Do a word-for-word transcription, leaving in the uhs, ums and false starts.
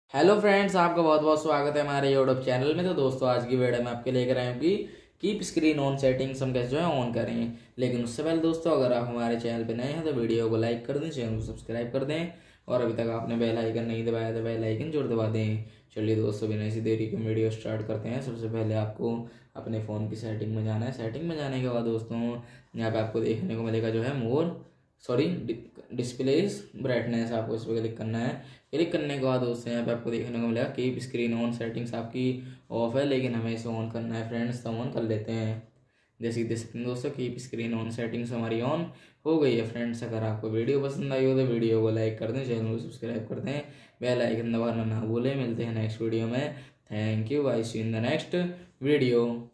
Hello friends, आपका बहुत बहुत स्वागत है हमारे यूट्यूब चैनल में। तो दोस्तों, आज की वीडियो में आपके लेकर आए कि कीप स्क्रीन ऑन सेटिंग्स हम कैसे जो है ऑन करें। लेकिन उससे पहले दोस्तों, अगर आप हमारे चैनल पे नए हैं तो वीडियो को लाइक कर दें, चैनल को सब्सक्राइब कर दें और अभी तक आपने बेल आइकन नहीं दबाया तो बेल आइकन जरूर दबा दें। चलिए दोस्तों, बिना इसी देरी के वीडियो स्टार्ट करते हैं। सबसे पहले आपको अपने फ़ोन की सेटिंग में जाना है। सेटिंग में जाने के बाद दोस्तों, यहाँ पे आपको देखने को मिलेगा जो है मोर सॉरी डिस्प्लेस ब्राइटनेस, आपको इस पर क्लिक करना है। क्लिक करने के बाद दोस्तों, यहाँ पे आपको देखने को मिलेगा कीप स्क्रीन ऑन सेटिंग्स आपकी ऑफ है, लेकिन हमें इसे ऑन करना है फ्रेंड्स, तो ऑन कर लेते हैं। जैसे कि देख सकते हैं दोस्तों, कीप स्क्रीन ऑन सेटिंग्स हमारी ऑन हो गई है फ्रेंड्स। अगर आपको वीडियो पसंद आई हो तो वीडियो को लाइक कर दें, चैनल को सब्सक्राइब कर दें, बेल आइकन दबाना ना भूलें। मिलते हैं नेक्स्ट वीडियो में। Thank you, bye, see in the next video.